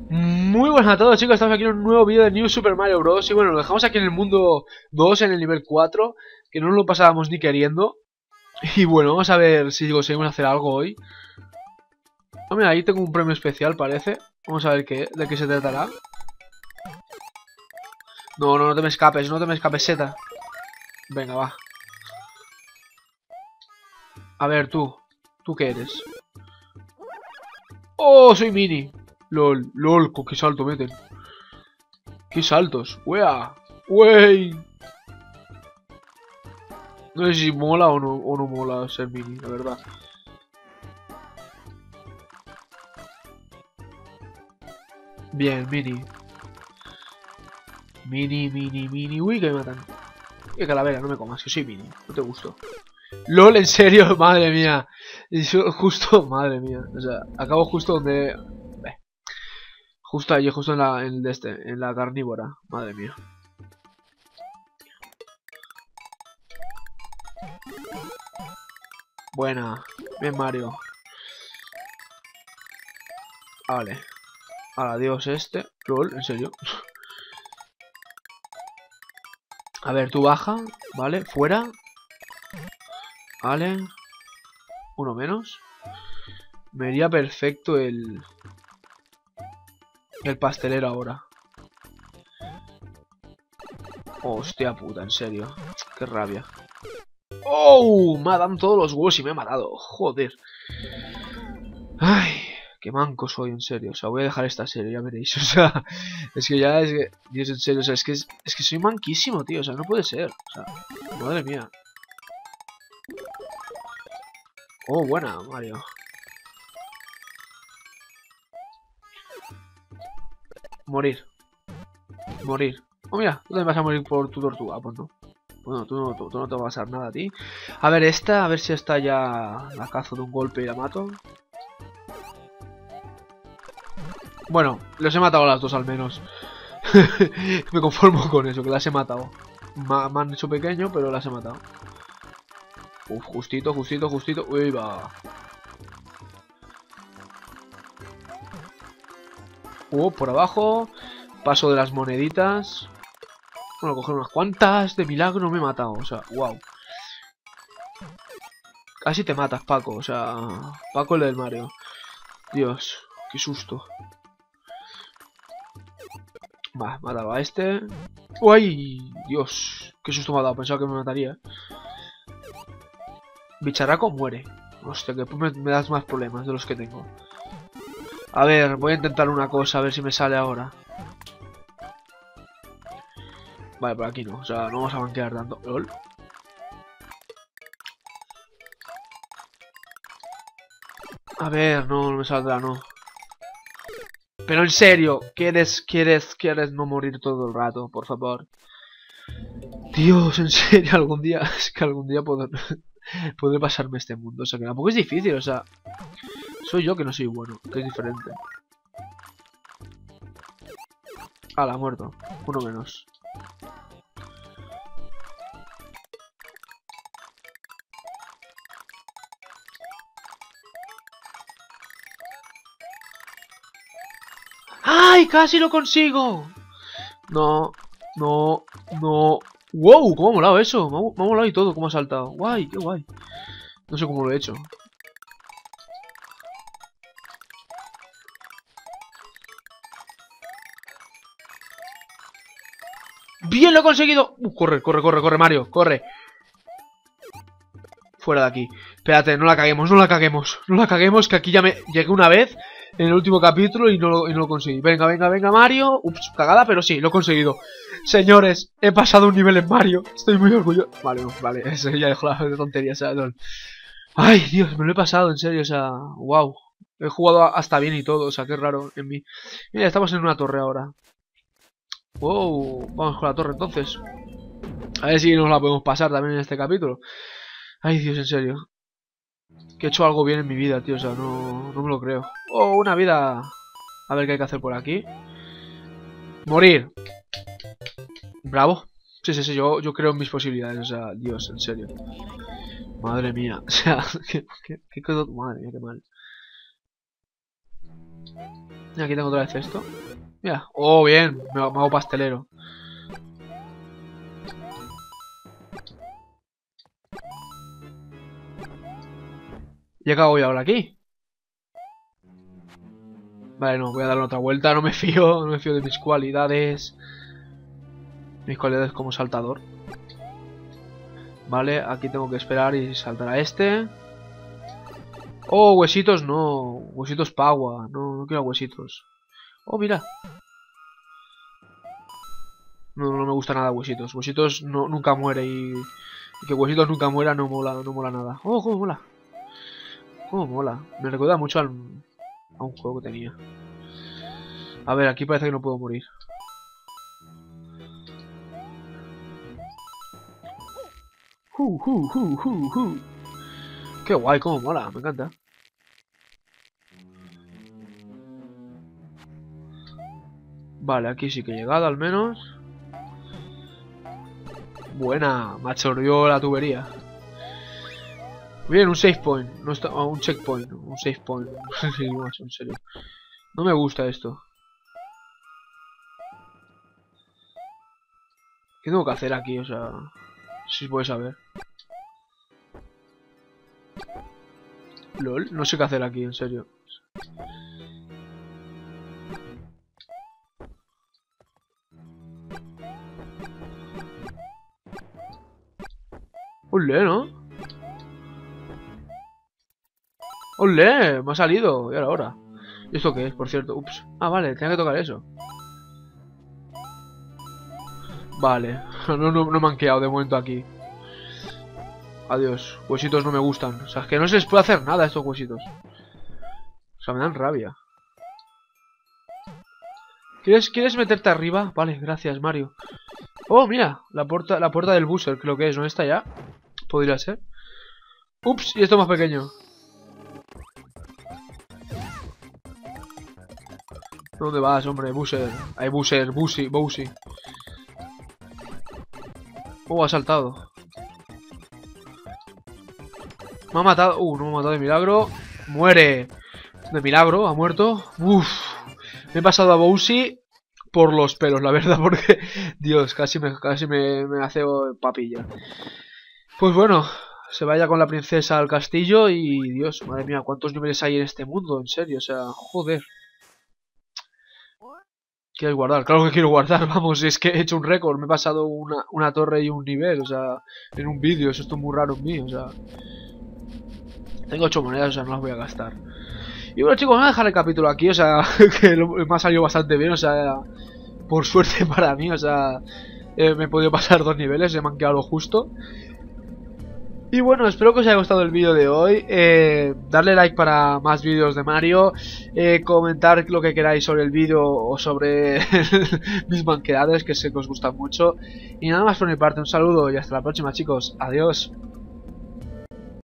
Muy buenas a todos, chicos, estamos aquí en un nuevo vídeo de New Super Mario Bros. Y bueno, lo dejamos aquí en el mundo 2, en el nivel 4, que no nos lo pasábamos ni queriendo. Y bueno, vamos a ver si conseguimos hacer algo hoy. Oh, mira, ahí tengo un premio especial, parece. Vamos a ver de qué se tratará. No, no, no te me escapes, no te me escapes, Zeta. Venga, va. A ver, ¿tú qué eres? ¡Oh, soy Mini! LOL, LOL, con qué salto meten. ¡Qué saltos! ¡Wea! ¡Wey! No sé si mola o no mola ser Mini, la verdad. Bien, Mini. Mini. Uy, que me matan. ¡Qué calavera! No me comas, que soy Mini. No te gusto. LOL, en serio, madre mía. Justo, madre mía. O sea, acabo justo donde... Justo allí, justo en la carnívora. Madre mía. Buena. Bien, Mario. Vale. Adiós este. LOL, en serio. A ver, tú baja. Vale, fuera. Vale. Uno menos. Me iría perfecto el pastelero ahora. Hostia puta, en serio. Qué rabia. ¡Oh! Me ha dado todos los huevos y me ha matado. Joder. Ay, qué manco soy, en serio. O sea, voy a dejar esta serie, ya veréis. O sea, es que ya es que... Dios, en serio, o sea, es que soy manquísimo, tío. O sea, no puede ser. O sea, madre mía. Oh, buena, Mario. Morir. Morir. Oh, mira, tú también vas a morir por tu tortuga. Pues no. Bueno, tú no te va a pasar nada a ti. A ver esta, a ver si esta ya la cazo de un golpe y la mato. Bueno, los he matado a las dos al menos. Me conformo con eso, que las he matado. Me han hecho pequeño, pero las he matado. Uf, justito. Uy, va. Por abajo. Paso de las moneditas. Bueno, coger unas cuantas. De milagro me he matado. O sea, wow. Casi te matas, Paco. O sea, Paco el del Mario. Dios, qué susto. Va, matado a este. ¡Uy! Dios, qué susto me ha dado. Pensaba que me mataría. Bicharraco muere. Hostia, que me das más problemas de los que tengo. A ver, voy a intentar una cosa, a ver si me sale ahora. Vale, por aquí no. O sea, no vamos a banquear tanto. ¿Lol? A ver, no me saldrá, no. Pero en serio, ¿quieres no morir todo el rato, por favor? Dios, en serio, algún día, es que algún día podré pasarme este mundo. O sea, que tampoco es difícil, o sea, soy yo que no soy bueno, que es diferente. Ha muerto. Uno menos. ¡Ay! ¡Casi lo consigo! No. ¡Wow! ¿Cómo ha molado eso? Me ha molado y todo, cómo ha saltado. ¡Guay! ¡Qué guay! No sé cómo lo he hecho. ¡Bien, lo he conseguido! Corre, Mario, corre. Fuera de aquí. Espérate, no la caguemos, que aquí ya me llegué una vez en el último capítulo y no lo conseguí. Venga, Mario. Ups, cagada, pero sí, lo he conseguido. Señores, he pasado un nivel en Mario. Estoy muy orgulloso. Vale, eso ya dejo la tontería, o sea, no. Ay, Dios, me lo he pasado, en serio, o sea, wow. He jugado hasta bien y todo, o sea, qué raro en mí. Mira, estamos en una torre ahora. Wow, vamos con la torre entonces. A ver si nos la podemos pasar también en este capítulo. Ay, Dios, en serio. Que he hecho algo bien en mi vida, tío, o sea, no me lo creo. Oh, una vida. A ver qué hay que hacer por aquí. Morir. Bravo. Sí, yo creo en mis posibilidades, o sea, Dios, en serio. Madre mía, o sea, qué madre mía, qué mal. Y aquí tengo otra vez esto. Mira, oh, bien, me hago pastelero. ¿Y qué hago yo ahora aquí? Vale, no, voy a darle otra vuelta, no me fío de mis cualidades. Mis cualidades como saltador. Vale, aquí tengo que esperar y saltar a este. Oh, huesitos no. Huesitos pagua. No, no quiero huesitos. Oh, mira. No, no me gusta nada huesitos. Huesitos no, nunca muere y que huesitos nunca muera no mola nada. Oh, cómo mola. Cómo mola. Me recuerda mucho a un juego que tenía. A ver, aquí parece que no puedo morir. Qué guay, cómo mola, me encanta. Vale, aquí sí que he llegado al menos. Buena, me absorbió la tubería. Bien, un save point. No está, un checkpoint. Un save point. Sí, más, en serio. No me gusta esto. ¿Qué tengo que hacer aquí? O sea, si puedes saber. LOL, no sé qué hacer aquí, en serio. Olé, ¿no? ¡Olé! Me ha salido. Y ahora. ¿Y esto qué es, por cierto? Ups. Ah, vale, tenía que tocar eso. Vale. No me han quedado de momento aquí. Adiós. Huesitos no me gustan. O sea, es que no se les puede hacer nada a estos huesitos. O sea, me dan rabia. ¿Quieres meterte arriba? Vale, gracias, Mario. Oh, mira. La puerta del buzzer, creo que es. ¿No está ya? Podría ser. Ups, y esto más pequeño. ¿Dónde vas, hombre? Buzzer. Hay buzzer, Bowsy. Oh, ha saltado. Me ha matado. No me ha matado de milagro. Muere. De milagro, ha muerto. Uff. Me he pasado a Bowsy por los pelos, la verdad, porque... Dios, casi me hace papilla. Pues bueno, se vaya con la princesa al castillo y... Dios, madre mía, ¿cuántos niveles hay en este mundo? En serio, o sea, joder. ¿Quieres guardar? Claro que quiero guardar, vamos, es que he hecho un récord. Me he pasado una torre y un nivel, o sea, en un vídeo. Eso es muy raro en mí, o sea... Tengo 8 monedas, o sea, no las voy a gastar. Y bueno, chicos, voy a dejar el capítulo aquí, o sea, que me ha salido bastante bien, o sea, por suerte para mí, o sea, me he podido pasar 2 niveles, me han quedado lo justo. Y bueno, espero que os haya gustado el vídeo de hoy, darle like para más vídeos de Mario, comentar lo que queráis sobre el vídeo o sobre mis manquedades, que sé que os gustan mucho. Y nada más por mi parte, un saludo y hasta la próxima, chicos, adiós.